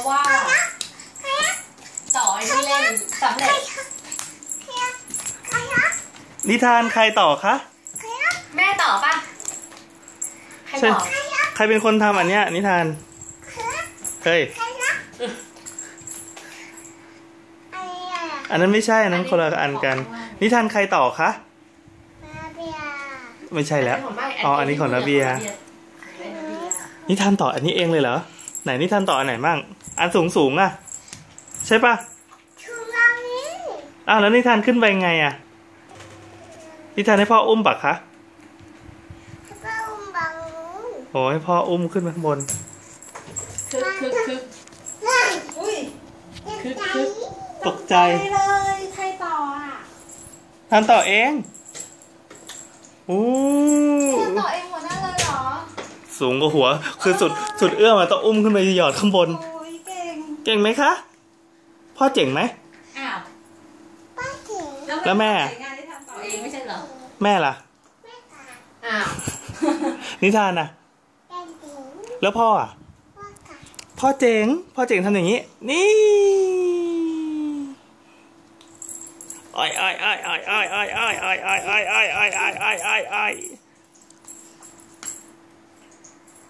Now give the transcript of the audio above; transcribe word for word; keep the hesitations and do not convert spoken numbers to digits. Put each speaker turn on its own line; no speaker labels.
ว่าต่อที่เล่นสำเร็จ
นิทานใครต่อคะ
แม่ต่อปะใครต่อ
ใครเป็นคนทำอันเนี้ยนิทานเฮ้ยอันนั้นไม่ใช่อันนั้นคนละอันกันนิทานใครต่อคะไม่ใช่แล้วอ๋ออันนี้ของนาเบียนิทานต่ออันนี้เองเลยเหรอไหนนิทานต่ออันไหนบ้างอันสูงสูงอ่ะใช่ปะอ้าวแล้วนิทานขึ้นไปไงอ่ะนิทานให้พ่ออุ้มปะคะโอ้ให้พ่ออุ้มขึ้นมาข้างบน
คึกคึกคึกอุ้ยคึกคึก
ตกใจ
เลยใครต่ออ่ะ
ทานต่อเองโอ้
ต่อเองหัวหน้าเลยเหรอ
สูงกว่าหัวคือสุดสุดเอื้อมต้องอุ้มขึ้นไปหยอดข้างบน
โอ้ยเก่ง
เก่งไหมคะพ่อเจ๋งไหม
อ้าว
แล้วแม่
งานที่ทำต่อเองไม่ใช่เหรอ
แม่ล่ะ
อ้าว
นิทานน่ะแล้วพ่ออ่ะพ่อเจ๋งพ่อเจ๋งทำอย่างนี้นี่อ้อยอ้อยอ้อยอ้อยอ้อยอ้อยอ้อยอ้อยอ้อยอ้อยอ้อยอ้อยอ้อยอ้อย